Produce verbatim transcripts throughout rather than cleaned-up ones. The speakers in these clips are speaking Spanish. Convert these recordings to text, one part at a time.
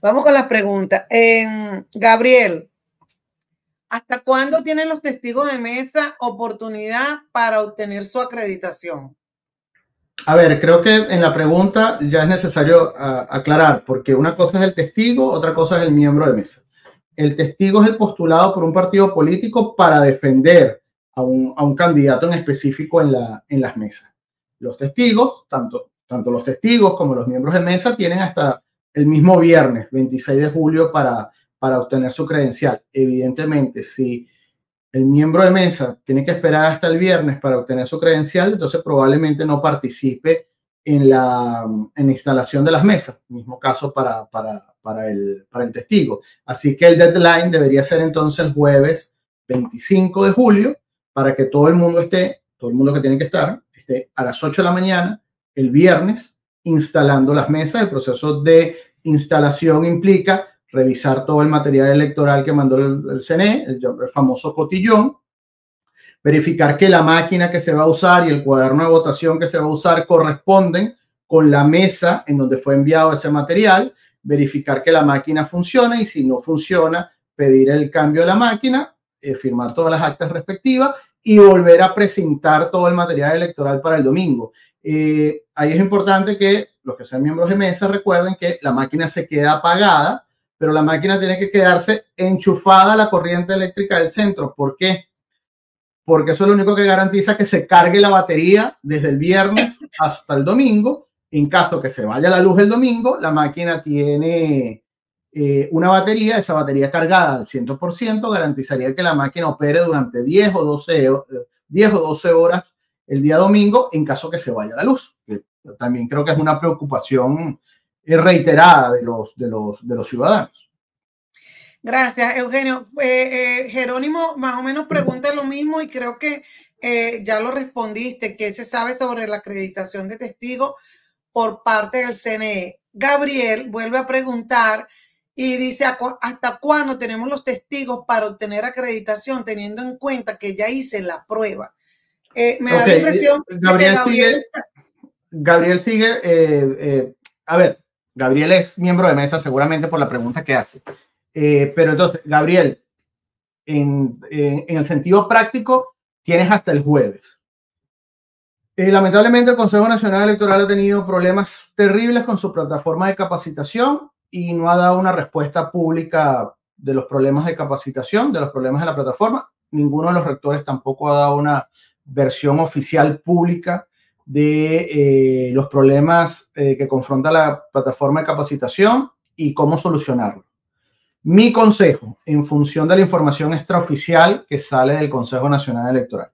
Vamos con las preguntas. Eh, Gabriel, ¿hasta cuándo tienen los testigos de mesa oportunidad para obtener su acreditación? A ver, creo que en la pregunta ya es necesario uh, aclarar, porque una cosa es el testigo, otra cosa es el miembro de mesa. El testigo es el postulado por un partido político para defender a un, a un candidato en específico en, la, en las mesas. Los testigos, tanto, tanto los testigos como los miembros de mesa, tienen hasta el mismo viernes, veintiséis de julio, para, para obtener su credencial. Evidentemente, si el miembro de mesa tiene que esperar hasta el viernes para obtener su credencial, entonces probablemente no participe en la, en la instalación de las mesas. Mismo caso para, para, para, el, para el testigo. Así que el deadline debería ser entonces el jueves veinticinco de julio para que todo el mundo esté, todo el mundo que tiene que estar, esté a las ocho de la mañana el viernes instalando las mesas. El proceso de instalación implica revisar todo el material electoral que mandó el, el C N E, el, el famoso cotillón, verificar que la máquina que se va a usar y el cuaderno de votación que se va a usar corresponden con la mesa en donde fue enviado ese material, verificar que la máquina funciona y si no funciona, pedir el cambio de la máquina, eh, firmar todas las actas respectivas y volver a presentar todo el material electoral para el domingo. Eh, ahí es importante que los que sean miembros de mesa recuerden que la máquina se queda apagada, pero la máquina tiene que quedarse enchufada a la corriente eléctrica del centro. ¿Por qué? Porque eso es lo único que garantiza que se cargue la batería desde el viernes hasta el domingo. En caso que se vaya la luz el domingo, la máquina tiene eh, una batería, esa batería cargada al cien por ciento garantizaría que la máquina opere durante diez o doce horas el día domingo en caso que se vaya la luz. Que también creo que es una preocupación reiterada de los, de los, de los ciudadanos. Gracias, Eugenio. Eh, eh, Jerónimo más o menos pregunta lo mismo y creo que eh, ya lo respondiste, que se sabe sobre la acreditación de testigos por parte del C N E. Gabriel vuelve a preguntar y dice, ¿hasta cuándo tenemos los testigos para obtener acreditación, teniendo en cuenta que ya hice la prueba? Eh, me okay. da la impresión Gabriel, de que Gabriel sigue, Gabriel sigue eh, eh, a ver, Gabriel es miembro de mesa seguramente por la pregunta que hace. Eh, pero entonces, Gabriel, en, en, en el sentido práctico, tienes hasta el jueves. Eh, lamentablemente, el Consejo Nacional Electoral ha tenido problemas terribles con su plataforma de capacitación y no ha dado una respuesta pública de los problemas de capacitación, de los problemas de la plataforma. Ninguno de los rectores tampoco ha dado una versión oficial pública de eh, los problemas eh, que confronta la plataforma de capacitación y cómo solucionarlo. Mi consejo, en función de la información extraoficial que sale del Consejo Nacional Electoral,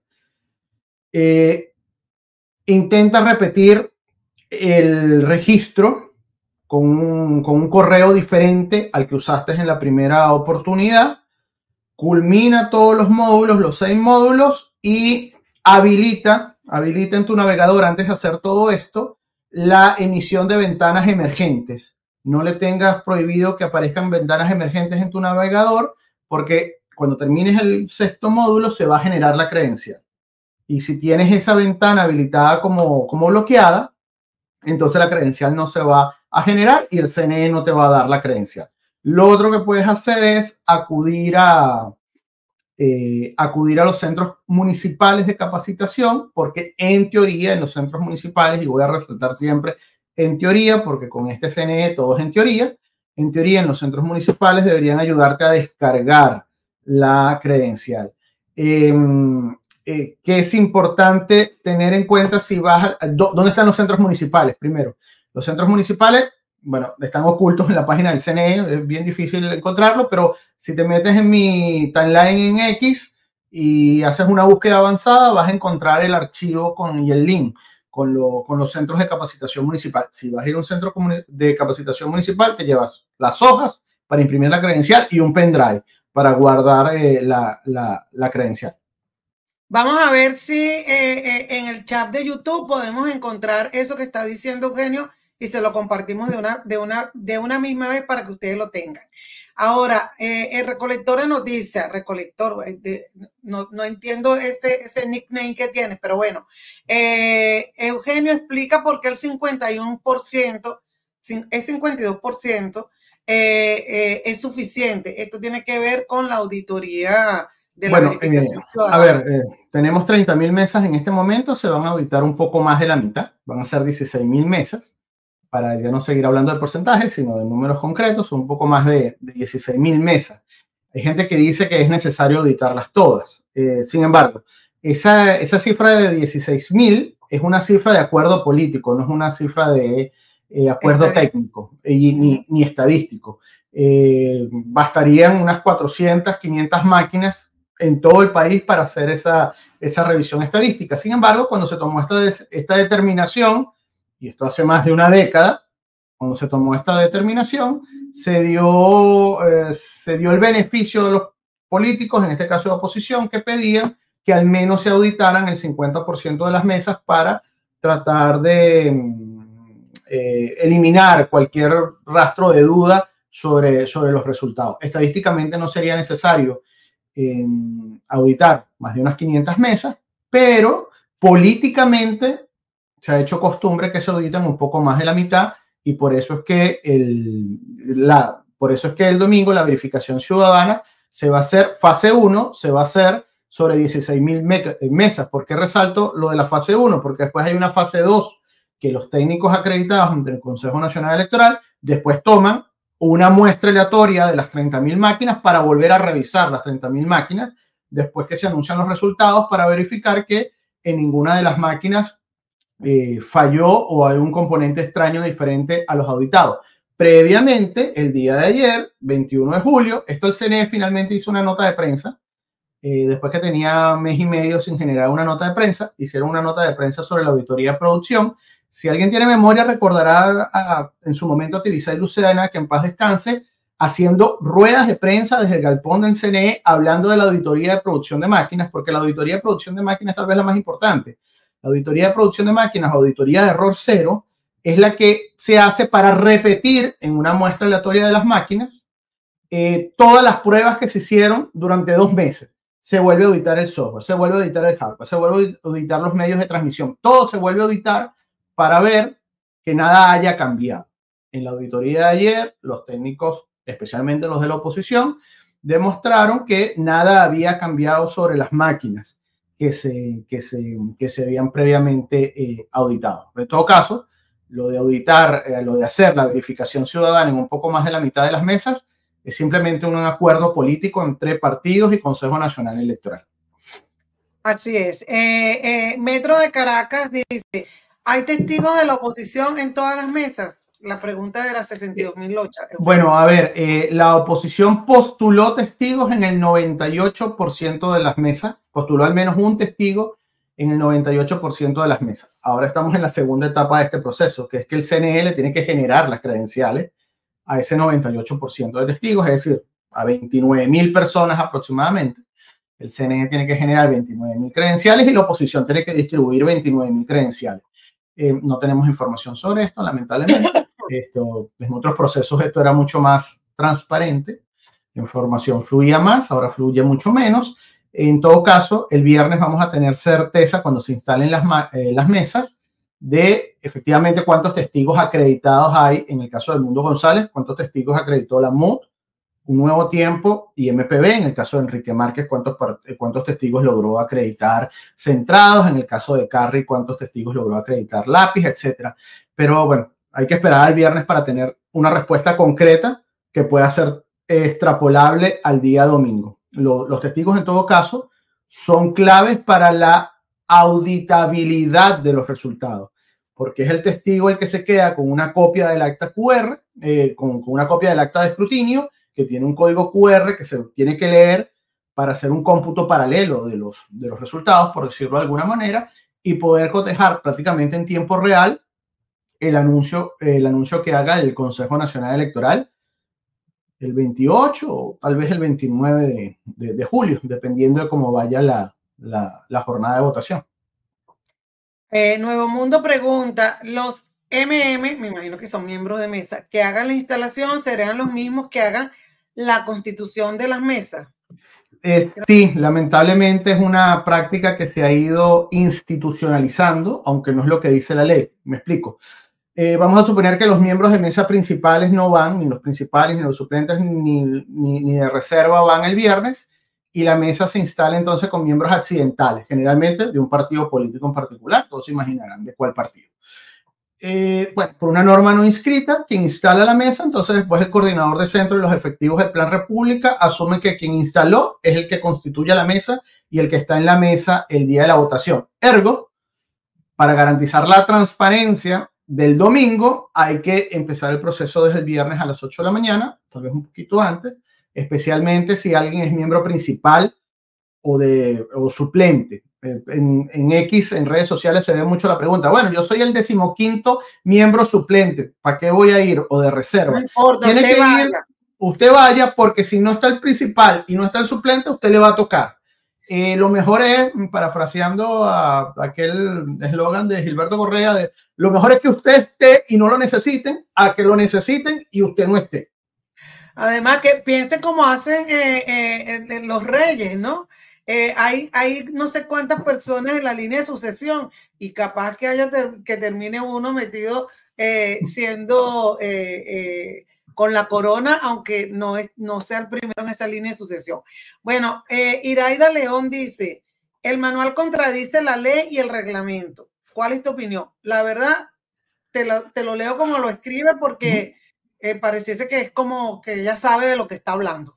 eh, intenta repetir el registro con un, con un correo diferente al que usaste en la primera oportunidad, culmina todos los módulos, los seis módulos, y habilita, habilita en tu navegador, antes de hacer todo esto, la emisión de ventanas emergentes. No le tengas prohibido que aparezcan ventanas emergentes en tu navegador, porque cuando termines el sexto módulo se va a generar la credencial. Y si tienes esa ventana habilitada como, como bloqueada, entonces la credencial no se va a generar y el C N E no te va a dar la credencial. Lo otro que puedes hacer es acudir a, eh, acudir a los centros municipales de capacitación, porque en teoría en los centros municipales, y voy a resaltar siempre en teoría, porque con este C N E todo es en teoría, en teoría en los centros municipales deberían ayudarte a descargar la credencial. Eh, eh, que es importante tener en cuenta si vas a, ¿dónde están los centros municipales? Primero, los centros municipales, bueno, están ocultos en la página del C N E, es bien difícil encontrarlo, pero si te metes en mi timeline en X y haces una búsqueda avanzada, vas a encontrar el archivo con, y el link con, lo, con los centros de capacitación municipal. Si vas a ir a un centro de capacitación municipal, te llevas las hojas para imprimir la credencial y un pendrive para guardar eh, la, la, la credencial. Vamos a ver si eh, eh, en el chat de YouTube podemos encontrar eso que está diciendo Eugenio y se lo compartimos de una, de una, de una misma vez para que ustedes lo tengan. Ahora, eh, el recolector de noticias, recolector, de, no, no entiendo ese, ese nickname que tiene, pero bueno, eh, Eugenio explica por qué el cincuenta y uno por ciento, es cincuenta y dos por ciento eh, eh, es suficiente. Esto tiene que ver con la auditoría de la bueno, verificación eh, ciudadana. A ver, eh, tenemos treinta mil mesas en este momento, se van a auditar un poco más de la mitad, van a ser dieciséis mil mesas, para ya no seguir hablando de porcentajes, sino de números concretos, un poco más de, de dieciséis mil mesas. Hay gente que dice que es necesario auditarlas todas. Eh, sin embargo, esa, esa cifra de dieciséis mil es una cifra de acuerdo político, no es una cifra de eh, acuerdo técnico y, ni, ni estadístico. Eh, bastarían unas cuatrocientas, quinientas máquinas en todo el país para hacer esa, esa revisión estadística. Sin embargo, cuando se tomó esta, esta determinación, y esto hace más de una década, cuando se tomó esta determinación, se dio, eh, se dio el beneficio de los políticos, en este caso de oposición, que pedían que al menos se auditaran el cincuenta por ciento de las mesas para tratar de eh, eliminar cualquier rastro de duda sobre, sobre los resultados. Estadísticamente no sería necesario eh, auditar más de unas quinientas mesas, pero políticamente se ha hecho costumbre que se auditan un poco más de la mitad y por eso es que el, la, por eso es que el domingo la verificación ciudadana se va a hacer, fase uno, se va a hacer sobre dieciséis mil mesas. ¿Por qué resalto lo de la fase uno? Porque después hay una fase dos que los técnicos acreditados ante el Consejo Nacional Electoral después toman una muestra aleatoria de las treinta mil máquinas para volver a revisar las treinta mil máquinas después que se anuncian los resultados para verificar que en ninguna de las máquinas eh, falló o hay un componente extraño diferente a los auditados. Previamente, el día de ayer, veintiuno de julio, esto el C N E finalmente hizo una nota de prensa. Eh, después que tenía mes y medio sin generar una nota de prensa, hicieron una nota de prensa sobre la auditoría de producción. Si alguien tiene memoria, recordará a, a, en su momento a Tirisay Lucena, que en paz descanse, haciendo ruedas de prensa desde el galpón del C N E, hablando de la auditoría de producción de máquinas, porque la auditoría de producción de máquinas es tal vez la más importante. La auditoría de producción de máquinas, auditoría de error cero, es la que se hace para repetir en una muestra aleatoria de las máquinas eh, todas las pruebas que se hicieron durante dos meses. Se vuelve a auditar el software, se vuelve a auditar el hardware, se vuelve a auditar los medios de transmisión. Todo se vuelve a auditar para ver que nada haya cambiado. En la auditoría de ayer, los técnicos, especialmente los de la oposición, demostraron que nada había cambiado sobre las máquinas que se, que se, que se habían previamente eh, auditado. En todo caso, lo de auditar, eh, lo de hacer la verificación ciudadana en un poco más de la mitad de las mesas es simplemente un acuerdo político entre partidos y Consejo Nacional Electoral. Así es. Eh, eh, Metro de Caracas dice, ¿hay testigos de la oposición en todas las mesas? La pregunta de las sesenta y dos mil ocho. Bueno, a ver, eh, la oposición postuló testigos en el noventa y ocho por ciento de las mesas, postuló al menos un testigo en el noventa y ocho por ciento de las mesas. Ahora estamos en la segunda etapa de este proceso, que es que el C N E le tiene que generar las credenciales a ese noventa y ocho por ciento de testigos, es decir, a veintinueve mil personas aproximadamente. El C N E tiene que generar veintinueve mil credenciales y la oposición tiene que distribuir veintinueve mil credenciales. Eh, no tenemos información sobre esto, lamentablemente. Esto, en otros procesos esto era mucho más transparente. La información fluía más, ahora fluye mucho menos. En todo caso, el viernes vamos a tener certeza cuando se instalen las, eh, las mesas de efectivamente cuántos testigos acreditados hay en el caso del Mundo González, cuántos testigos acreditó la M U D, Un Nuevo Tiempo y M P B. En el caso de Enrique Márquez, cuántos, cuántos testigos logró acreditar Centrados. En el caso de Carri, cuántos testigos logró acreditar Lápiz, etcétera. Pero bueno, hay que esperar al viernes para tener una respuesta concreta que pueda ser extrapolable al día domingo. Lo, los testigos, en todo caso, son claves para la auditabilidad de los resultados, porque es el testigo el que se queda con una copia del acta Q R, eh, con, con una copia del acta de escrutinio, que tiene un código Q R que se tiene que leer para hacer un cómputo paralelo de los, de los resultados, por decirlo de alguna manera, y poder cotejar prácticamente en tiempo real el anuncio, el anuncio que haga el Consejo Nacional Electoral el veintiocho o tal vez el veintinueve de, de, de julio, dependiendo de cómo vaya la, la, la jornada de votación. Eh, Nuevo Mundo pregunta, los M M, me imagino que son miembros de mesa, que hagan la instalación, ¿serán los mismos que hagan la constitución de las mesas? Eh, sí, lamentablemente es una práctica que se ha ido institucionalizando, aunque no es lo que dice la ley. Me explico. Eh, vamos a suponer que los miembros de mesa principales no van, ni los principales, ni los suplentes, ni, ni, ni de reserva van el viernes, y la mesa se instala entonces con miembros accidentales, generalmente de un partido político en particular, todos se imaginarán de cuál partido. Eh, bueno, por una norma no inscrita, quien instala la mesa, entonces después el coordinador de centro y los efectivos del Plan República asumen que quien instaló es el que constituye la mesa y el que está en la mesa el día de la votación. Ergo, para garantizar la transparencia del domingo, hay que empezar el proceso desde el viernes a las ocho de la mañana, tal vez un poquito antes, especialmente si alguien es miembro principal o, de, o suplente. En, en X, en redes sociales, se ve mucho la pregunta, bueno, yo soy el decimoquinto miembro suplente, ¿para qué voy a ir? O de reserva. No importa, Tiene usted que vaya. ir, usted vaya, porque si no está el principal y no está el suplente, usted le va a tocar. Eh, lo mejor es, parafraseando a, a aquel eslogan de Gilberto Correa, de, lo mejor es que usted esté y no lo necesiten, a que lo necesiten y usted no esté. Además, que piensen como hacen eh, eh, los reyes, ¿no? Eh, hay, hay no sé cuántas personas en la línea de sucesión y capaz que haya ter que termine uno metido eh, siendo eh, eh, con la corona, aunque no, es, no sea el primero en esa línea de sucesión. Bueno, eh, Iraida León dice, el manual contradice la ley y el reglamento. ¿Cuál es tu opinión? La verdad, te lo, te lo leo como lo escribe porque eh, pareciese que es como que ella sabe de lo que está hablando.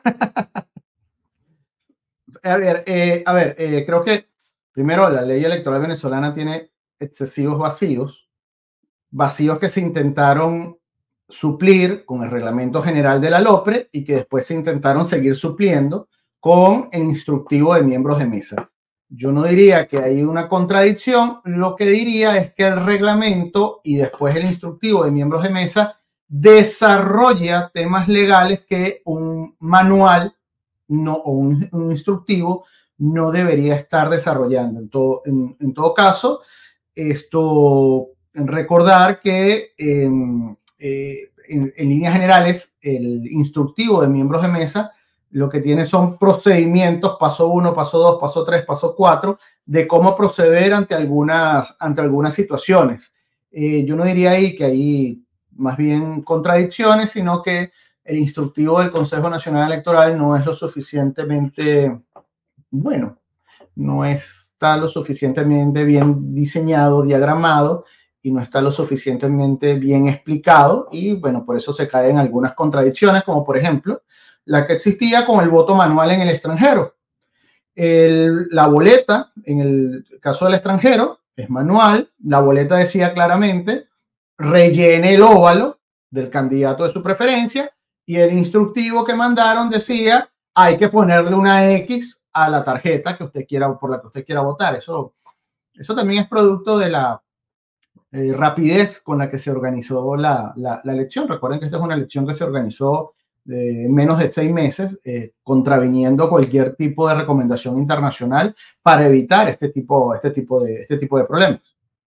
A ver, eh, a ver eh, creo que primero la ley electoral venezolana tiene excesivos vacíos, vacíos que se intentaron suplir con el reglamento general de la LOPRE y que después se intentaron seguir supliendo con el instructivo de miembros de mesa. Yo no diría que hay una contradicción, lo que diría es que el reglamento y después el instructivo de miembros de mesa desarrolla temas legales que un manual no, o un, un instructivo no debería estar desarrollando. En todo, en, en todo caso, esto, recordar que eh, eh, en, en líneas generales el instructivo de miembros de mesa lo que tiene son procedimientos, paso uno, paso dos, paso tres, paso cuatro, de cómo proceder ante algunas, ante algunas situaciones. Eh, yo no diría ahí que hay más bien contradicciones, sino que el instructivo del Consejo Nacional Electoral no es lo suficientemente bueno, no está lo suficientemente bien diseñado, diagramado, y no está lo suficientemente bien explicado, y bueno, por eso se caen algunas contradicciones, como por ejemplo, la que existía con el voto manual en el extranjero. El, la boleta, en el caso del extranjero, es manual, la boleta decía claramente, rellene el óvalo del candidato de su preferencia, y el instructivo que mandaron decía, hay que ponerle una X a la tarjeta que usted quiera, por la que usted quiera votar. Eso, eso también es producto de la eh, rapidez con la que se organizó la, la, la elección. Recuerden que esta es una elección que se organizó en eh, menos de seis meses, eh, contraviniendo cualquier tipo de recomendación internacional para evitar este tipo, este tipo, de, este tipo de problemas.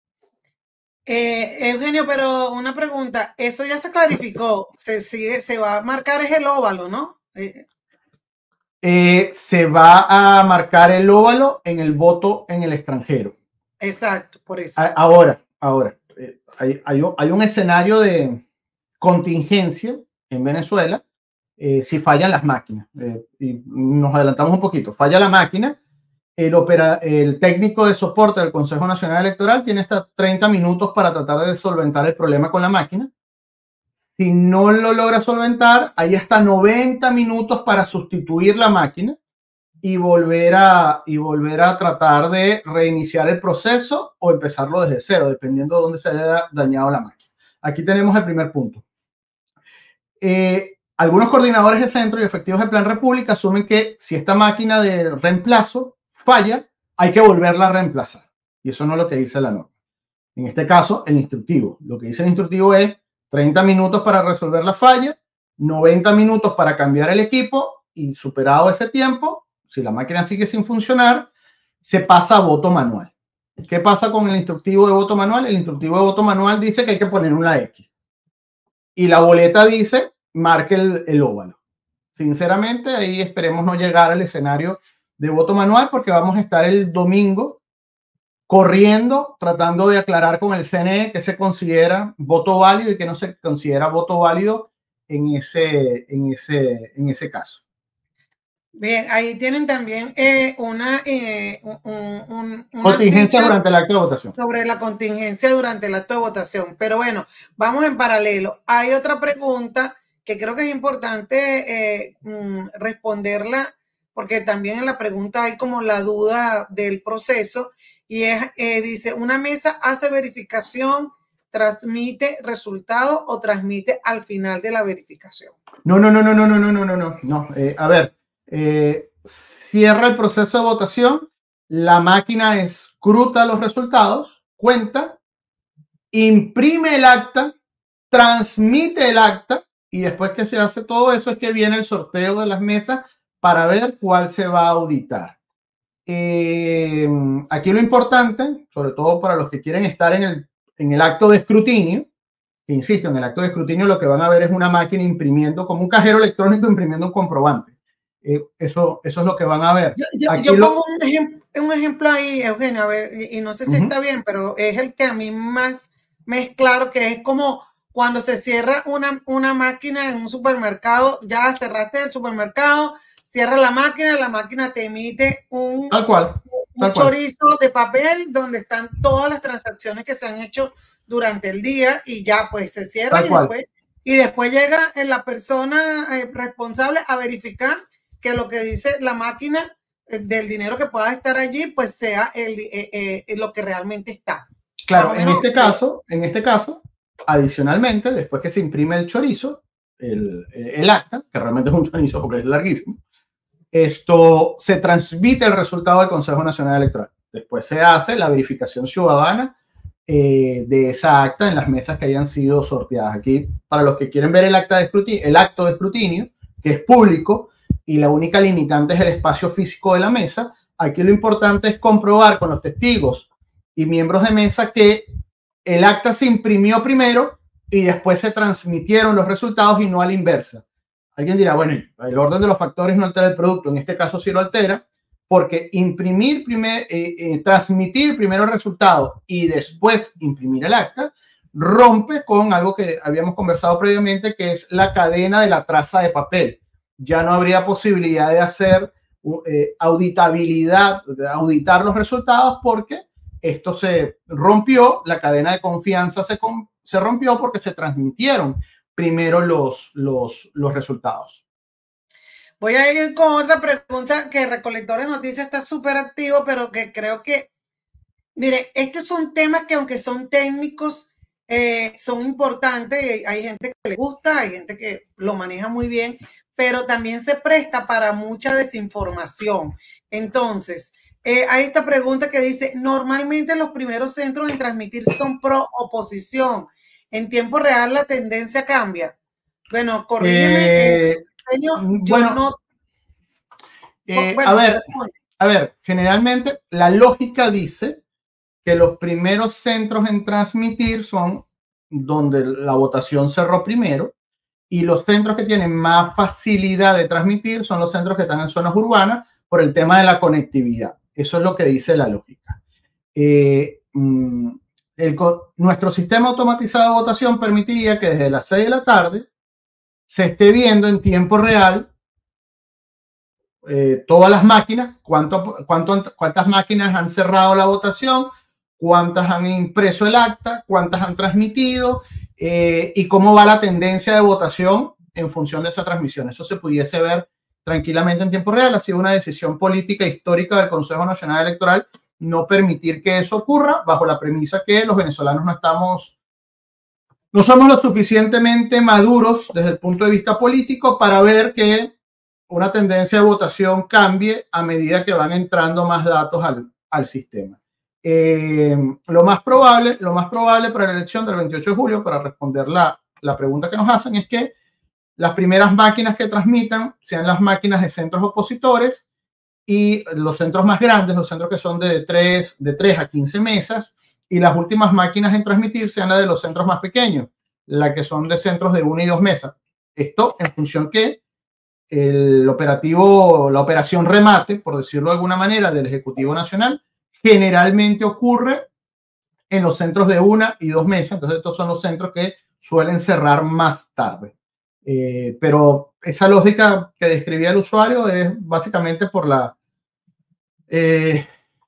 Eh, Eugenio, pero una pregunta, eso ya se clarificó, se, sigue, se va a marcar es el óvalo, ¿no? Eh, Eh, se va a marcar el óvalo en el voto en el extranjero. Exacto, por eso. Ahora, ahora, eh, hay, hay, un, hay un escenario de contingencia en Venezuela eh, si fallan las máquinas. Eh, y nos adelantamos un poquito. Falla la máquina, el, opera, el técnico de soporte del Consejo Nacional Electoral tiene hasta treinta minutos para tratar de solventar el problema con la máquina. Si no lo logra solventar, hay hasta noventa minutos para sustituir la máquina y volver a, y volver a tratar de reiniciar el proceso o empezarlo desde cero, dependiendo de dónde se haya dañado la máquina. Aquí tenemos el primer punto. Eh, algunos coordinadores de centro y efectivos del Plan República asumen que si esta máquina de reemplazo falla, hay que volverla a reemplazar. Y eso no es lo que dice la norma. En este caso, el instructivo. Lo que dice el instructivo es treinta minutos para resolver la falla, noventa minutos para cambiar el equipo y superado ese tiempo, si la máquina sigue sin funcionar, se pasa a voto manual. ¿Qué pasa con el instructivo de voto manual? El instructivo de voto manual dice que hay que poner una X. Y la boleta dice, marque el, el óvalo. Sinceramente, ahí esperemos no llegar al escenario de voto manual porque vamos a estar el domingo corriendo, tratando de aclarar con el C N E qué se considera voto válido y qué no se considera voto válido en ese, en ese, en ese caso. Bien, ahí tienen también eh, una, eh, un, un, una contingencia durante el acto de votación. Sobre la contingencia durante el acto de votación. Pero bueno, vamos en paralelo. Hay otra pregunta que creo que es importante eh, responderla, porque también en la pregunta hay como la duda del proceso, y es, eh, dice, ¿una mesa hace verificación, transmite resultado o transmite al final de la verificación? No, no, no, no, no, no, no, no, no, no, no. Eh, a ver, eh, cierra el proceso de votación, la máquina escruta los resultados, cuenta, imprime el acta, transmite el acta, y después que se hace todo eso es que viene el sorteo de las mesas para ver cuál se va a auditar. Eh, aquí lo importante, sobre todo para los que quieren estar en el, en el acto de escrutinio, que insisto, en el acto de escrutinio lo que van a ver es una máquina imprimiendo, como un cajero electrónico imprimiendo un comprobante. Eh, eso, eso es lo que van a ver. Yo, yo, yo lo... pongo un ejemplo, un ejemplo ahí, Eugenio, a ver, y, y no sé si uh-huh. está bien, pero es el que a mí más me es claro, que es como cuando se cierra una, una máquina en un supermercado, ya cerraste el supermercado, cierra la máquina, la máquina te emite un, tal cual, un tal chorizo cual. de papel donde están todas las transacciones que se han hecho durante el día, y ya pues se cierra, y después, y después llega la persona eh, responsable a verificar que lo que dice la máquina eh, del dinero que pueda estar allí, pues sea el, eh, eh, lo que realmente está. Claro, en este caso, en este caso, adicionalmente, después que se imprime el chorizo, el, el acta, que realmente es un chorizo porque es larguísimo, esto se transmite el resultado al Consejo Nacional Electoral. Después se hace la verificación ciudadana eh, de esa acta en las mesas que hayan sido sorteadas. Aquí, para los que quieren ver el acta de escrutinio, el acto de escrutinio, que es público, y la única limitante es el espacio físico de la mesa, aquí lo importante es comprobar con los testigos y miembros de mesa que el acta se imprimió primero y después se transmitieron los resultados y no a la inversa. Alguien dirá, bueno, el orden de los factores no altera el producto. En este caso sí lo altera, porque imprimir primer, eh, eh, transmitir primero el resultado y después imprimir el acta rompe con algo que habíamos conversado previamente, que es la cadena de la traza de papel. Ya no habría posibilidad de hacer eh, auditabilidad, de auditar los resultados, porque esto se rompió, la cadena de confianza se, se rompió porque se transmitieron primero los, los, los resultados. Voy a ir con otra pregunta, que Recolector de Noticias está súper activo, pero que creo que, mire, estos son temas que aunque son técnicos, eh, son importantes. Hay gente que le gusta, hay gente que lo maneja muy bien, pero también se presta para mucha desinformación. Entonces, eh, hay esta pregunta que dice, normalmente los primeros centros en transmitir son pro oposición. ¿En tiempo real la tendencia cambia? Bueno, corrígeme. Eh, Yo bueno, no... eh, bueno, a ver, a ver, generalmente la lógica dice que los primeros centros en transmitir son donde la votación cerró primero, y los centros que tienen más facilidad de transmitir son los centros que están en zonas urbanas por el tema de la conectividad. Eso es lo que dice la lógica. Eh, el, nuestro sistema automatizado de votación permitiría que desde las seis de la tarde se esté viendo en tiempo real eh, todas las máquinas, cuánto, cuánto, cuántas máquinas han cerrado la votación, cuántas han impreso el acta, cuántas han transmitido, eh, y cómo va la tendencia de votación en función de esa transmisión. Eso se pudiese ver tranquilamente en tiempo real. Ha sido una decisión política histórica del Consejo Nacional Electoral no permitir que eso ocurra, bajo la premisa que los venezolanos no estamos, no somos lo suficientemente maduros desde el punto de vista político para ver que una tendencia de votación cambie a medida que van entrando más datos al, al sistema. Eh, lo más probable, lo más probable para la elección del veintiocho de julio, para responder la, la pregunta que nos hacen, es que las primeras máquinas que transmitan sean las máquinas de centros opositores, y los centros más grandes, los centros que son de tres, de tres a quince mesas, y las últimas máquinas en transmitir sean las de los centros más pequeños, las que son de centros de una y dos mesas. Esto en función que el operativo, la operación remate, por decirlo de alguna manera, del Ejecutivo Nacional generalmente ocurre en los centros de una y dos mesas. Entonces estos son los centros que suelen cerrar más tarde. Eh, pero esa lógica que describía el usuario es básicamente por la, eh,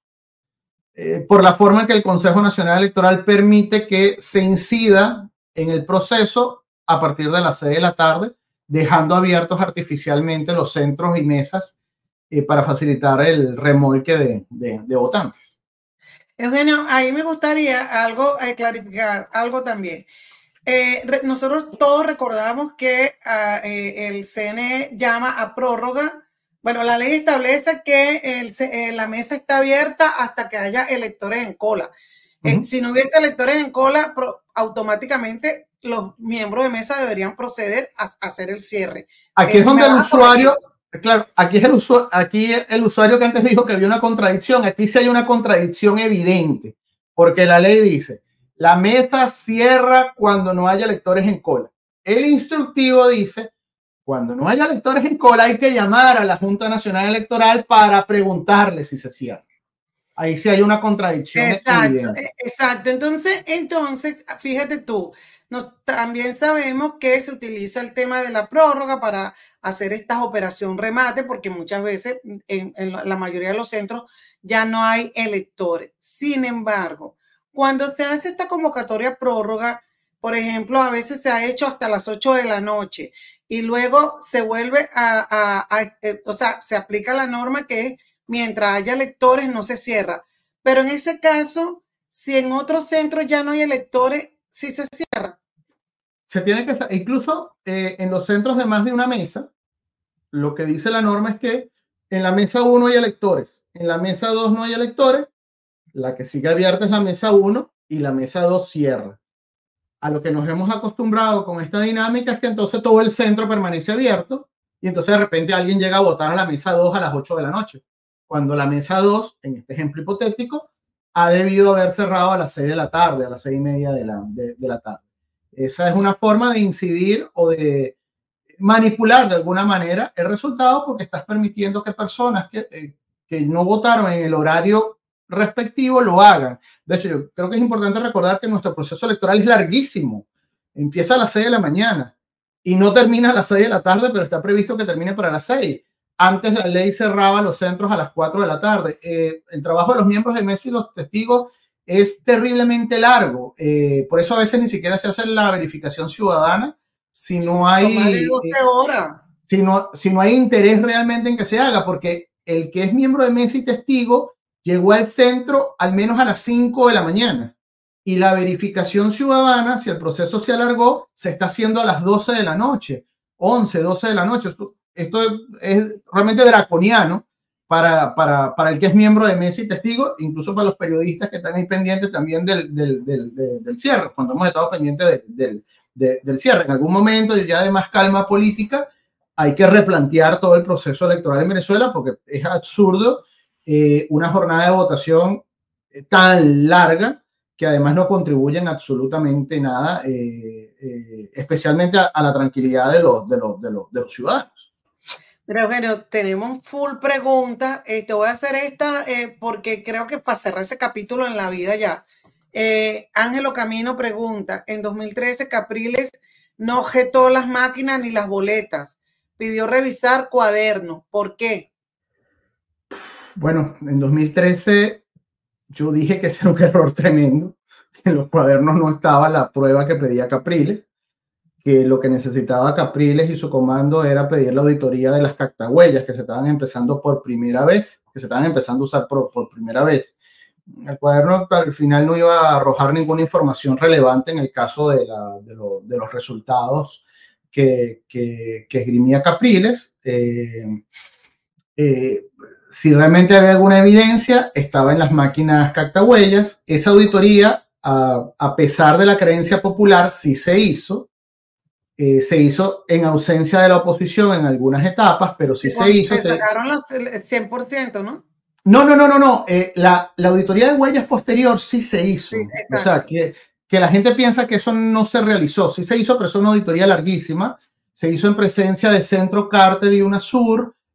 eh, por la forma en que el Consejo Nacional Electoral permite que se incida en el proceso a partir de las seis de la tarde, dejando abiertos artificialmente los centros y mesas eh, para facilitar el remolque de, de, de votantes. Eugenio, ahí me gustaría algo eh, clarificar, algo también. Eh, re, nosotros todos recordamos que uh, eh, el C N E llama a prórroga. Bueno, la ley establece que el, eh, la mesa está abierta hasta que haya electores en cola. Uh-huh. eh, si no hubiese electores en cola, pro, automáticamente los miembros de mesa deberían proceder a, a hacer el cierre. Aquí eh, es donde el usuario, claro, aquí es el, usuario, aquí el usuario que antes dijo que había una contradicción. Aquí sí hay una contradicción evidente, porque la ley dice: la mesa cierra cuando no haya electores en cola. El instructivo dice: cuando no haya electores en cola hay que llamar a la Junta Nacional Electoral para preguntarle si se cierra. Ahí sí hay una contradicción. Exacto, evidente. Exacto. Entonces, entonces, fíjate tú, nos, también sabemos que se utiliza el tema de la prórroga para hacer esta operación remate, porque muchas veces en, en la mayoría de los centros ya no hay electores. Sin embargo, cuando se hace esta convocatoria prórroga, por ejemplo, a veces se ha hecho hasta las ocho de la noche y luego se vuelve a, a, a, a, o sea, se aplica la norma que es mientras haya electores no se cierra. Pero en ese caso, si en otros centros ya no hay electores, sí se cierra. Se tiene que, incluso eh, en los centros de más de una mesa, lo que dice la norma es que en la mesa uno hay electores, en la mesa dos no hay electores. La que sigue abierta es la mesa uno y la mesa dos cierra. A lo que nos hemos acostumbrado con esta dinámica es que entonces todo el centro permanece abierto y entonces de repente alguien llega a votar a la mesa dos a las ocho de la noche, cuando la mesa dos, en este ejemplo hipotético, ha debido haber cerrado a las seis de la tarde, a las seis y media de la, de, de la tarde. Esa es una forma de incidir o de manipular de alguna manera el resultado, porque estás permitiendo que personas que, eh, que no votaron en el horario respectivo lo hagan. De hecho, yo creo que es importante recordar que nuestro proceso electoral es larguísimo. Empieza a las seis de la mañana y no termina a las seis de la tarde, pero está previsto que termine para las seis. Antes la ley cerraba los centros a las cuatro de la tarde. Eh, el trabajo de los miembros de mesa y los testigos es terriblemente largo. Eh, por eso a veces ni siquiera se hace la verificación ciudadana si no hay, más de doce horas. Eh, si, no, si no hay interés realmente en que se haga, porque el que es miembro de mesa y testigo llegó al centro al menos a las cinco de la mañana y la verificación ciudadana, si el proceso se alargó, se está haciendo a las doce de la noche, once, doce de la noche. Esto, esto es realmente draconiano para, para, para el que es miembro de mesa y testigo, incluso para los periodistas que están ahí pendientes también del, del, del, del, del cierre, cuando hemos estado pendientes del, del, del, del cierre. En algún momento, ya de más calma política, hay que replantear todo el proceso electoral en Venezuela, porque es absurdo eh, una jornada de votación tan larga que además no contribuyen absolutamente nada, eh, eh, especialmente a, a la tranquilidad de los, de, los, de, los, de los ciudadanos. Pero Eugenio, tenemos full preguntas. Eh, te voy a hacer esta eh, porque creo que para cerrar ese capítulo en la vida ya. Eh, Ángelo Camino pregunta, en dos mil trece Capriles no objetó las máquinas ni las boletas, pidió revisar cuadernos. ¿Por qué? Bueno, en dos mil trece yo dije que ese era un error tremendo, que en los cuadernos no estaba la prueba que pedía Capriles, que lo que necesitaba Capriles y su comando era pedir la auditoría de las cactahuellas que se estaban empezando por primera vez, que se estaban empezando a usar por, por primera vez. El cuaderno al final no iba a arrojar ninguna información relevante en el caso de, la, de, lo, de los resultados que, que, que esgrimía Capriles. Eh, eh, si realmente había alguna evidencia, estaba en las máquinas cactahuellas. Esa auditoría, a, a pesar de la creencia popular, sí se hizo. Eh, se hizo en ausencia de la oposición en algunas etapas, pero sí se hizo. Se sacaron los, el cien por ciento, ¿no? No, no, no, no, no. Eh, la, la auditoría de huellas posterior sí se hizo. Sí, o sea, que, que la gente piensa que eso no se realizó. Sí se hizo, pero es una auditoría larguísima. Se hizo en presencia de Centro Carter y UNASUR,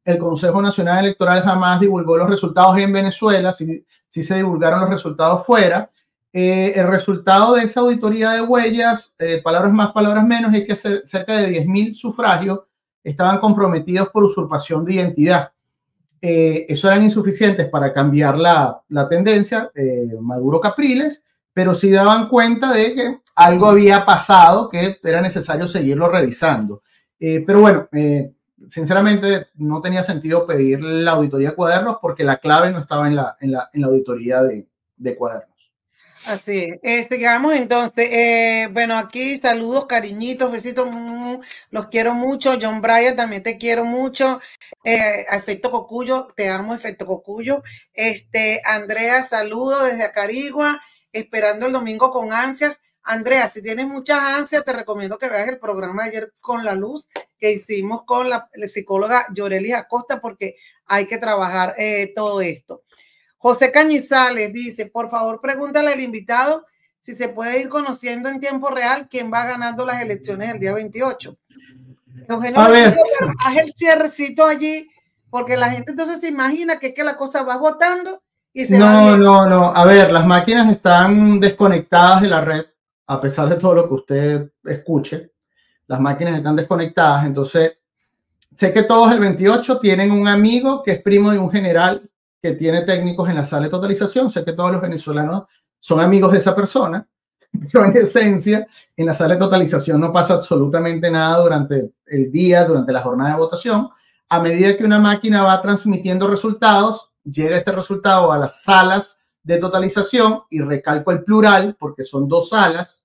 el Consejo Nacional Electoral jamás divulgó los resultados en Venezuela, sí, sí se divulgaron los resultados fuera. Eh, el resultado de esa auditoría de huellas, eh, palabras más, palabras menos, es que cerca de diez mil sufragios estaban comprometidos por usurpación de identidad. Eh, eso eran insuficientes para cambiar la, la tendencia, eh, Maduro Capriles, pero sí daban cuenta de que algo había pasado que era necesario seguirlo revisando. Eh, pero bueno, eh, sinceramente no tenía sentido pedir la auditoría de cuadernos porque la clave no estaba en la, en la, en la auditoría de, de cuadernos. Así es. Este, quedamos entonces. Eh, bueno, aquí saludos, cariñitos, besitos. Mm, los quiero mucho. John Bryan, también te quiero mucho. Eh, Efecto Cocuyo, te amo, Efecto Cocuyo. Este, Andrea, saludos desde Acarigua, esperando el domingo con ansias. Andrea, si tienes muchas ansias, te recomiendo que veas el programa de ayer con la luz que hicimos con la, la psicóloga Yorelis Acosta, porque hay que trabajar eh, todo esto. José Cañizales dice, por favor, pregúntale al invitado si se puede ir conociendo en tiempo real quién va ganando las elecciones el día veintiocho. Eugenio, a ver, haz el cierrecito allí, porque la gente entonces se imagina que es que la cosa va votando y se no, va No, no, no. A ver, las máquinas están desconectadas de la red, a pesar de todo lo que usted escuche. Las máquinas están desconectadas, entonces sé que todos el veintiocho tienen un amigo que es primo de un general que tiene técnicos en la sala de totalización. Sé que todos los venezolanos son amigos de esa persona, pero en esencia, en la sala de totalización no pasa absolutamente nada durante el día, durante la jornada de votación. A medida que una máquina va transmitiendo resultados, llega este resultado a las salas de totalización, y recalco el plural porque son dos salas,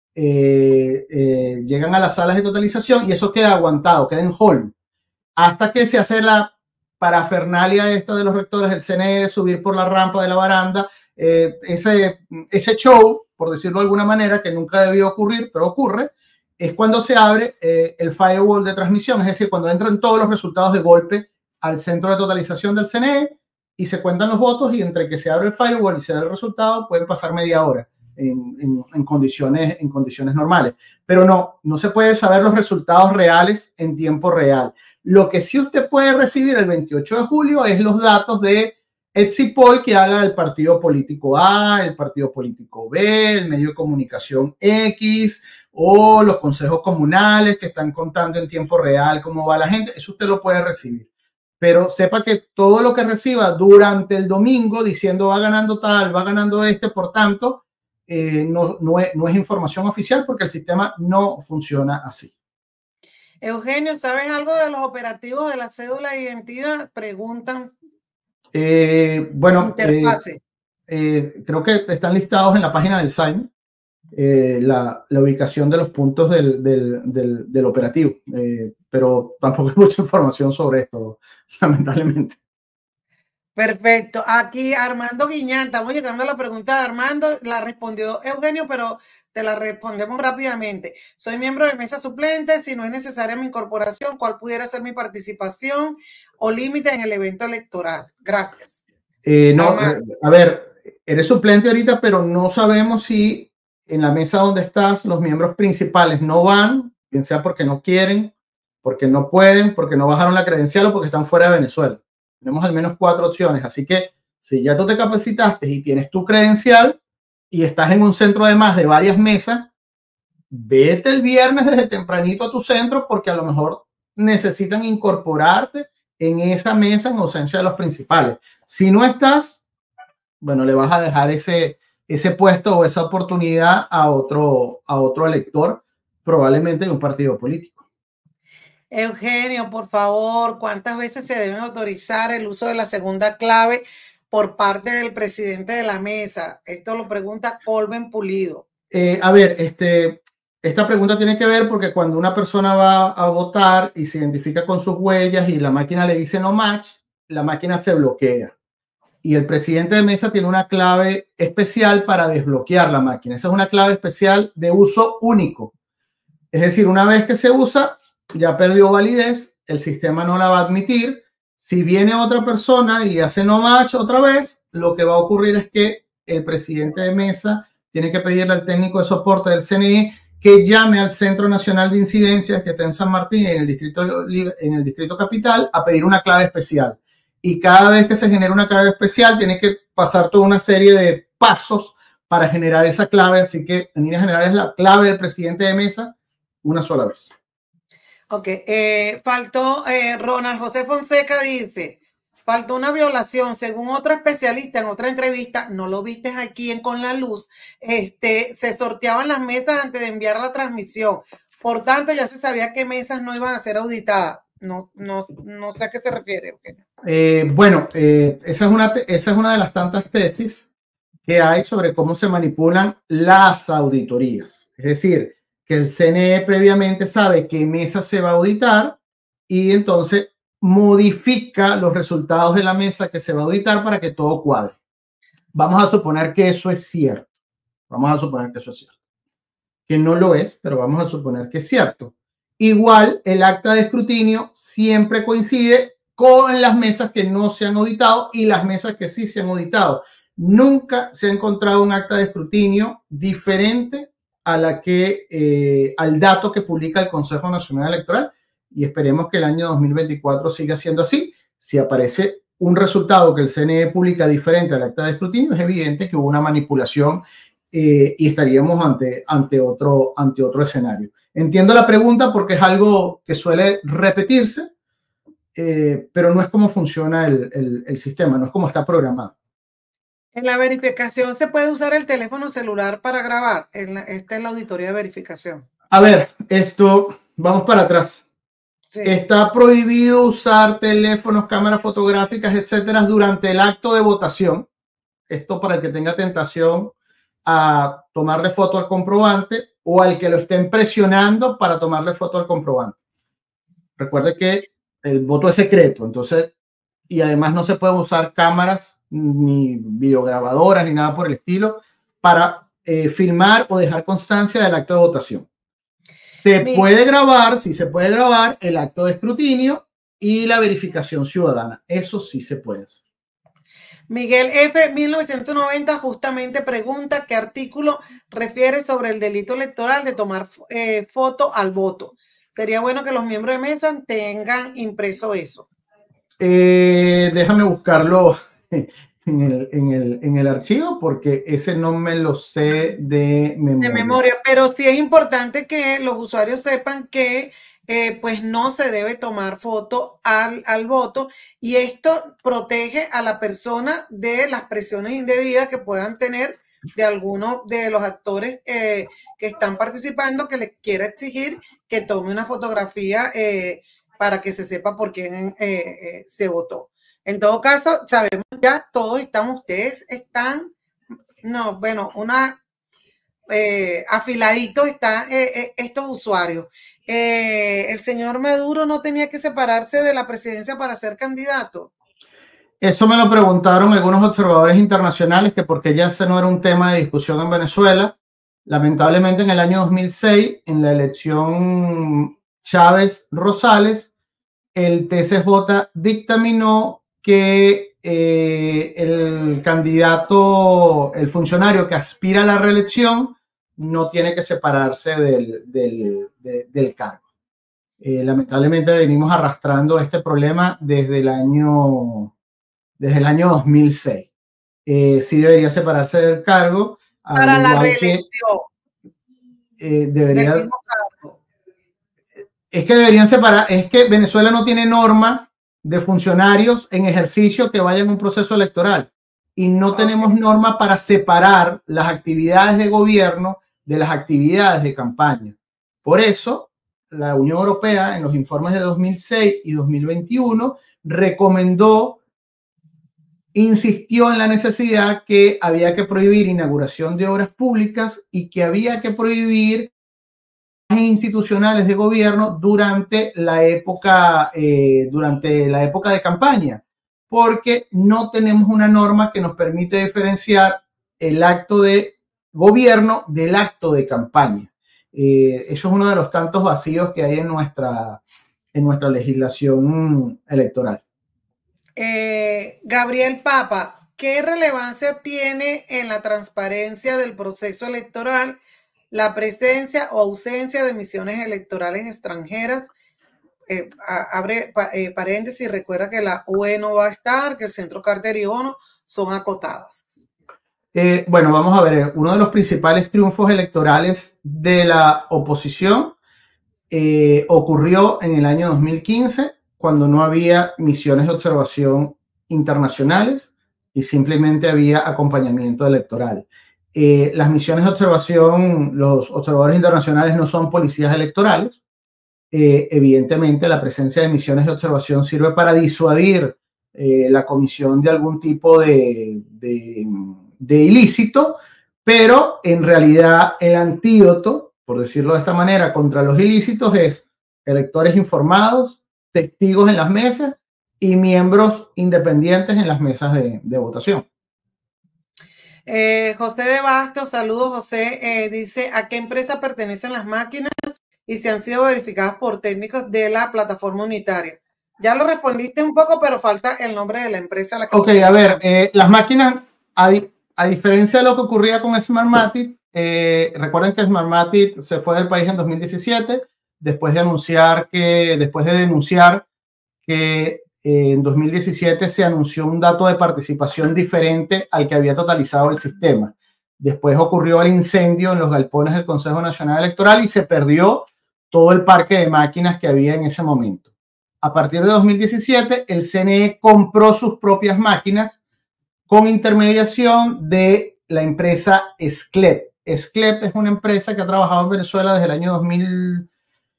eh, eh, llegan a las salas de totalización y eso queda aguantado, queda en hold, hasta que se hace la parafernalia esta de los rectores del C N E, subir por la rampa de la baranda, eh, ese, ese show, por decirlo de alguna manera, que nunca debió ocurrir, pero ocurre, es cuando se abre eh, el firewall de transmisión, es decir, cuando entran todos los resultados de golpe al centro de totalización del C N E y se cuentan los votos, y entre que se abre el firewall y se da el resultado pueden pasar media hora en, en, en, condiciones, en condiciones normales. Pero no, no se puede saber los resultados reales en tiempo real. Lo que sí usted puede recibir el veintiocho de julio es los datos de exit poll que haga el partido político A, el partido político B, el medio de comunicación X o los consejos comunales que están contando en tiempo real cómo va la gente. Eso usted lo puede recibir. Pero sepa que todo lo que reciba durante el domingo diciendo va ganando tal, va ganando este, por tanto, eh, no, no, es, no es información oficial porque el sistema no funciona así. Eugenio, ¿sabes algo de los operativos de la cédula de identidad? Preguntan. Eh, bueno, Interfase. Eh, eh, creo que están listados en la página del S A I M eh, la, la ubicación de los puntos del, del, del, del operativo, eh, pero tampoco hay mucha información sobre esto, lamentablemente. Perfecto. Aquí Armando Guiñán, estamos llegando a la pregunta de Armando, la respondió Eugenio, pero te la respondemos rápidamente. Soy miembro de mesa suplente, si no es necesaria mi incorporación, ¿cuál pudiera ser mi participación o límite en el evento electoral? Gracias. Eh, no, Armando. A ver, eres suplente ahorita, pero no sabemos si en la mesa donde estás los miembros principales no van, bien sea porque no quieren, porque no pueden, porque no bajaron la credencial o porque están fuera de Venezuela. Tenemos al menos cuatro opciones, así que si ya tú te capacitaste y tienes tu credencial y estás en un centro además de varias mesas, vete el viernes desde tempranito a tu centro porque a lo mejor necesitan incorporarte en esa mesa en ausencia de los principales. Si no estás, bueno, le vas a dejar ese, ese puesto o esa oportunidad a otro, a otro elector, probablemente de un partido político. Eugenio, por favor, ¿cuántas veces se deben autorizar el uso de la segunda clave por parte del presidente de la mesa? Esto lo pregunta Colben Pulido. Eh, a ver, este, esta pregunta tiene que ver porque cuando una persona va a votar y se identifica con sus huellas y la máquina le dice no match, la máquina se bloquea. Y el presidente de mesa tiene una clave especial para desbloquear la máquina. Esa es una clave especial de uso único. Es decir, una vez que se usa, ya perdió validez, el sistema no la va a admitir. Si viene otra persona y hace no match otra vez, lo que va a ocurrir es que el presidente de mesa tiene que pedirle al técnico de soporte del C N E que llame al Centro Nacional de Incidencias que está en San Martín, en el distrito, en el distrito capital, a pedir una clave especial. Y cada vez que se genera una clave especial, tiene que pasar toda una serie de pasos para generar esa clave. Así que, en líneas generales, la clave del presidente de mesa, una sola vez. Ok, eh, faltó, eh, Ronald José Fonseca dice, faltó una violación, según otro especialista en otra entrevista, no lo viste aquí en Con la Luz, este, se sorteaban las mesas antes de enviar la transmisión, por tanto ya se sabía qué mesas no iban a ser auditadas. No, no, no sé a qué se refiere. Okay. Eh, bueno, eh, esa, es una esa es una de las tantas tesis que hay sobre cómo se manipulan las auditorías. Es decir, que el C N E previamente sabe qué mesa se va a auditar y entonces modifica los resultados de la mesa que se va a auditar para que todo cuadre. Vamos a suponer que eso es cierto. Vamos a suponer que eso es cierto. Que no lo es, pero vamos a suponer que es cierto. Igual, el acta de escrutinio siempre coincide con las mesas que no se han auditado y las mesas que sí se han auditado. Nunca se ha encontrado un acta de escrutinio diferente a la que, eh, al dato que publica el Consejo Nacional Electoral, y esperemos que el año dos mil veinticuatro siga siendo así. Si aparece un resultado que el C N E publica diferente al acta de escrutinio, es evidente que hubo una manipulación eh, y estaríamos ante, ante, otro, ante otro escenario. Entiendo la pregunta porque es algo que suele repetirse, eh, pero no es como funciona el, el, el sistema, no es como está programado. En la verificación se puede usar el teléfono celular para grabar. En la, esta es la auditoría de verificación. A ver, esto, vamos para atrás. Sí. Está prohibido usar teléfonos, cámaras fotográficas, etcétera, durante el acto de votación. Esto para el que tenga tentación a tomarle foto al comprobante o al que lo estén presionando para tomarle foto al comprobante. Recuerde que el voto es secreto, entonces, y además no se pueden usar cámaras ni videograbadoras ni nada por el estilo para eh, filmar o dejar constancia del acto de votación. Se Mira. puede grabar, sí se puede grabar el acto de escrutinio y la verificación ciudadana. Eso sí se puede hacer. Miguel F. mil novecientos noventa justamente pregunta qué artículo refiere sobre el delito electoral de tomar eh, foto al voto. Sería bueno que los miembros de mesa tengan impreso eso. Eh, déjame buscarlo en el, en, el, en el archivo porque ese no me lo sé de memoria. De memoria, pero sí es importante que los usuarios sepan que Eh, pues no se debe tomar foto al, al voto, y esto protege a la persona de las presiones indebidas que puedan tener de algunos de los actores eh, que están participando, que les quiera exigir que tome una fotografía eh, para que se sepa por quién eh, eh, se votó. En todo caso, sabemos ya, todos estamos, ustedes están, no, bueno, una eh, afiladitos están eh, eh, estos usuarios. Eh, el señor Maduro no tenía que separarse de la presidencia para ser candidato. Eso me lo preguntaron algunos observadores internacionales, que porque ya ese no era un tema de discusión en Venezuela. Lamentablemente en el año dos mil seis, en la elección Chávez-Rosales, el T C J dictaminó que eh, el candidato, el funcionario que aspira a la reelección, no tiene que separarse del, del, de, del cargo. Eh, lamentablemente venimos arrastrando este problema desde el año, desde el año dos mil seis. Eh, sí debería separarse del cargo. Para la reelección. Que, eh, debería, es que deberían separar, es que Venezuela no tiene norma de funcionarios en ejercicio que vayan a un proceso electoral y no okay. tenemos norma para separar las actividades de gobierno de las actividades de campaña. Por eso, la Unión Europea en los informes de dos mil seis y dos mil veintiuno recomendó, insistió en la necesidad que había que prohibir inauguración de obras públicas y que había que prohibir institucionales de gobierno durante la época, eh, durante la época de campaña, porque no tenemos una norma que nos permite diferenciar el acto de gobierno del acto de campaña. Eh, eso es uno de los tantos vacíos que hay en nuestra, en nuestra legislación electoral. Eh, Gabriel Papa, ¿qué relevancia tiene en la transparencia del proceso electoral la presencia o ausencia de emisiones electorales extranjeras. Eh, abre pa, eh, paréntesis, recuerda que la U E no va a estar, que el Centro Carter y ONU son acotadas. Eh, bueno, vamos a ver, uno de los principales triunfos electorales de la oposición eh, ocurrió en el año dos mil quince, cuando no había misiones de observación internacionales y simplemente había acompañamiento electoral. Eh, las misiones de observación, los observadores internacionales no son policías electorales. Eh, evidentemente, la presencia de misiones de observación sirve para disuadir eh, la comisión de algún tipo de, de, de ilícito, pero en realidad el antídoto, por decirlo de esta manera, contra los ilícitos es electores informados, testigos en las mesas y miembros independientes en las mesas de, de votación. Eh, José de Bastos, saludos José, eh, dice, ¿a qué empresa pertenecen las máquinas y si han sido verificadas por técnicos de la plataforma unitaria? Ya lo respondiste un poco, pero falta el nombre de la empresa. A la que ok, a ver, eh, las máquinas, a, di a diferencia de lo que ocurría con Smartmatic, eh, recuerden que Smartmatic se fue del país en dos mil diecisiete, después de anunciar que, después de denunciar que eh, en dos mil diecisiete se anunció un dato de participación diferente al que había totalizado el sistema. Después ocurrió el incendio en los galpones del Consejo Nacional Electoral y se perdió todo el parque de máquinas que había en ese momento. A partir de dos mil diecisiete, el C N E compró sus propias máquinas con intermediación de la empresa Sclep. Sclep es una empresa que ha trabajado en Venezuela desde el año dos mil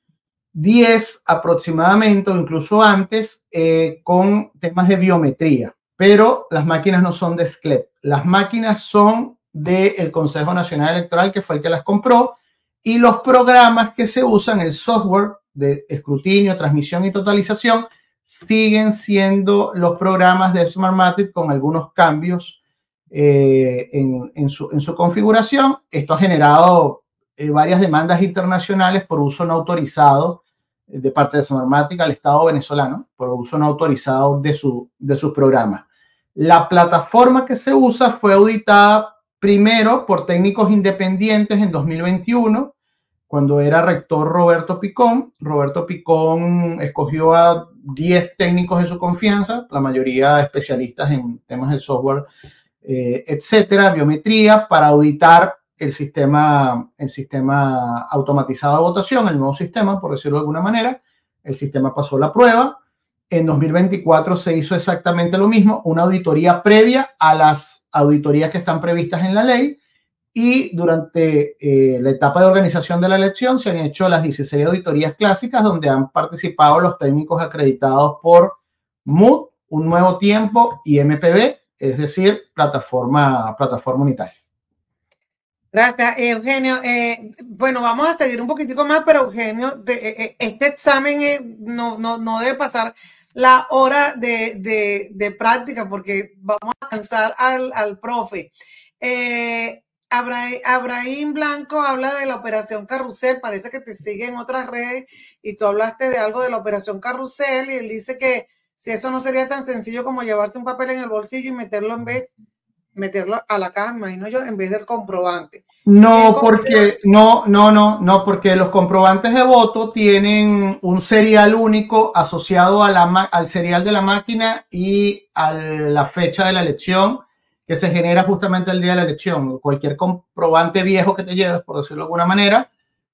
diez aproximadamente, o incluso antes, eh, con temas de biometría. Pero las máquinas no son de Sclep. Las máquinas son del Consejo Nacional Electoral, que fue el que las compró, y los programas que se usan, el software de escrutinio, transmisión y totalización, siguen siendo los programas de Smartmatic con algunos cambios eh, en, en, su, en su configuración. Esto ha generado eh, varias demandas internacionales por uso no autorizado eh, de parte de Smartmatic al Estado venezolano, por uso no autorizado de, su, de sus programas. La plataforma que se usa fue auditada primero por técnicos independientes en dos mil veintiuno, cuando era rector Roberto Picón. Roberto Picón escogió a diez técnicos de su confianza, la mayoría especialistas en temas de software, eh, etcétera, biometría, para auditar el sistema, el sistema automatizado de votación, el nuevo sistema, por decirlo de alguna manera. El sistema pasó la prueba. En dos mil veinticuatro se hizo exactamente lo mismo, una auditoría previa a las auditorías que están previstas en la ley. Y durante eh, la etapa de organización de la elección se han hecho las dieciséis auditorías clásicas donde han participado los técnicos acreditados por M U D, Un Nuevo Tiempo y M P B, es decir, plataforma, plataforma unitaria. Gracias, Eugenio. Eh, bueno, vamos a seguir un poquitico más, pero Eugenio, de, eh, este examen eh, no, no, no debe pasar la hora de, de, de práctica porque vamos a cansar al, al profe. Eh, Abraham Blanco habla de la operación Carrusel, parece que te sigue en otras redes y tú hablaste de algo de la operación Carrusel y él dice que si eso no sería tan sencillo como llevarse un papel en el bolsillo y meterlo en vez, meterlo a la caja, imagino yo, en vez del comprobante. No, porque no, no, no, no, porque los comprobantes de voto tienen un serial único asociado a la, al serial de la máquina y a la fecha de la elección, que se genera justamente el día de la elección. Cualquier comprobante viejo que te lleves, por decirlo de alguna manera,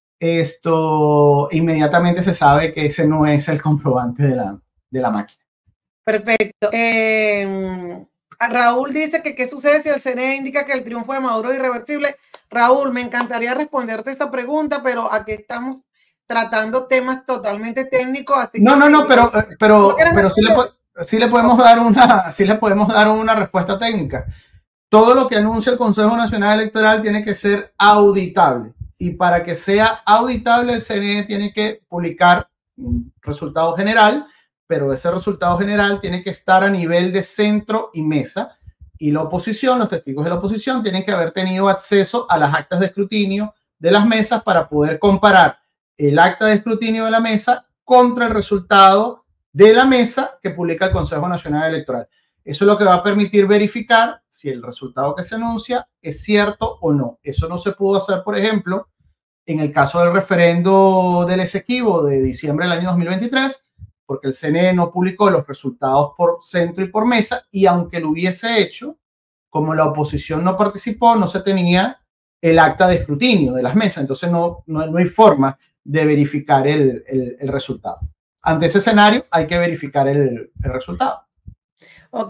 esto inmediatamente se sabe que ese no es el comprobante de la, de la máquina. Perfecto. Eh, Raúl dice que qué sucede si el C N E indica que el triunfo de Maduro es irreversible. Raúl, me encantaría responderte esa pregunta, pero aquí estamos tratando temas totalmente técnicos. Así no, que no, no, pero, pero, pero sí, le, sí le podemos dar una, sí le podemos dar una respuesta técnica. Todo lo que anuncia el Consejo Nacional Electoral tiene que ser auditable. Y para que sea auditable, el C N E tiene que publicar un resultado general, pero ese resultado general tiene que estar a nivel de centro y mesa. Y la oposición, los testigos de la oposición, tienen que haber tenido acceso a las actas de escrutinio de las mesas para poder comparar el acta de escrutinio de la mesa contra el resultado de la mesa que publica el Consejo Nacional Electoral. Eso es lo que va a permitir verificar si el resultado que se anuncia es cierto o no. Eso no se pudo hacer, por ejemplo, en el caso del referendo del Esequibo de diciembre del año dos mil veintitrés, porque el C N E no publicó los resultados por centro y por mesa, y aunque lo hubiese hecho, como la oposición no participó, no se tenía el acta de escrutinio de las mesas, entonces no, no, no hay forma de verificar el, el, el resultado. Ante ese escenario hay que verificar el, el resultado. Ok.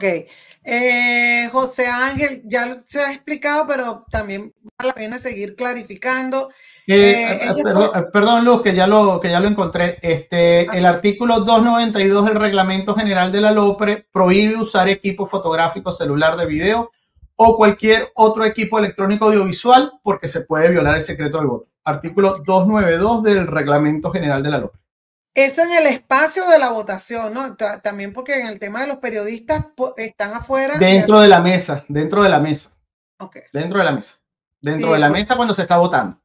Eh, José Ángel, ya se ha explicado, pero también vale la pena seguir clarificando. Eh, eh, perdón, pueden... perdón, Luz, que ya lo, que ya lo encontré. Este, ah. El artículo doscientos noventa y dos del Reglamento General de la LOPRE prohíbe usar equipo fotográfico, celular de video o cualquier otro equipo electrónico audiovisual porque se puede violar el secreto del voto. Artículo doscientos noventa y dos del Reglamento General de la LOPRE. Eso en el espacio de la votación, ¿no? También porque en el tema de los periodistas están afuera. Dentro de la mesa, dentro de la mesa. Okay. Dentro de la mesa. Dentro Bien, de la pues, mesa cuando se está votando.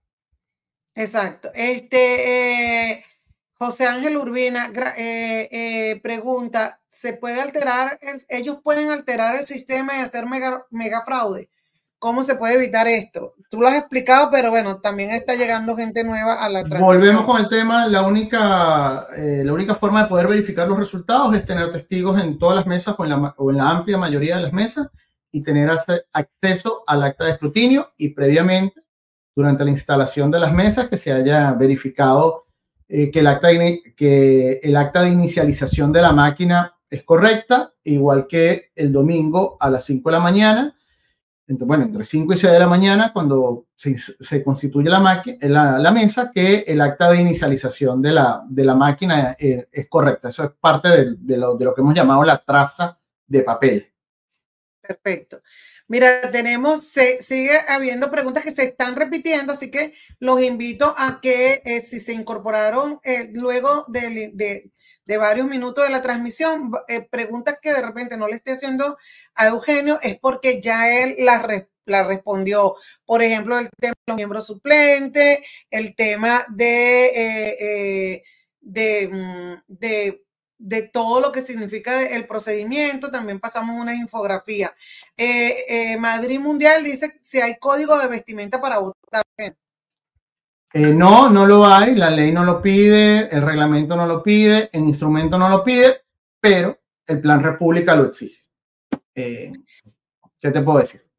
Exacto. Este, eh, José Ángel Urbina eh, eh, pregunta, ¿se puede alterar, el, ellos pueden alterar el sistema y hacer mega, mega fraude? ¿Cómo se puede evitar esto? Tú lo has explicado, pero bueno, también está llegando gente nueva a la transmisión. Volvemos con el tema. La única, eh, la única forma de poder verificar los resultados es tener testigos en todas las mesas o en la, o en la amplia mayoría de las mesas y tener acceso al acta de escrutinio y previamente, durante la instalación de las mesas, que se haya verificado eh, que, el acta de, que el acta de inicialización de la máquina es correcta, igual que el domingo a las cinco de la mañana. Entre, bueno, entre cinco y seis de la mañana, cuando se, se constituye la, la, la mesa, que el acta de inicialización de la, de la máquina es, es correcta. Eso es parte de, de, lo, de lo que hemos llamado la traza de papel. Perfecto. Mira, tenemos, se, sigue habiendo preguntas que se están repitiendo, así que los invito a que eh, si se incorporaron eh, luego de, de, de varios minutos de la transmisión, eh, preguntas que de repente no le esté haciendo a Eugenio, es porque ya él las re, la respondió. Por ejemplo, el tema de los miembros suplentes, el tema de, eh, eh, de, de de todo lo que significa el procedimiento, también pasamos una infografía. Eh, eh, Madrid Mundial dice si hay código de vestimenta para votar. Eh, no, no lo hay, la ley no lo pide, el reglamento no lo pide, el instrumento no lo pide, pero el Plan República lo exige. Eh, ¿Qué te puedo decir?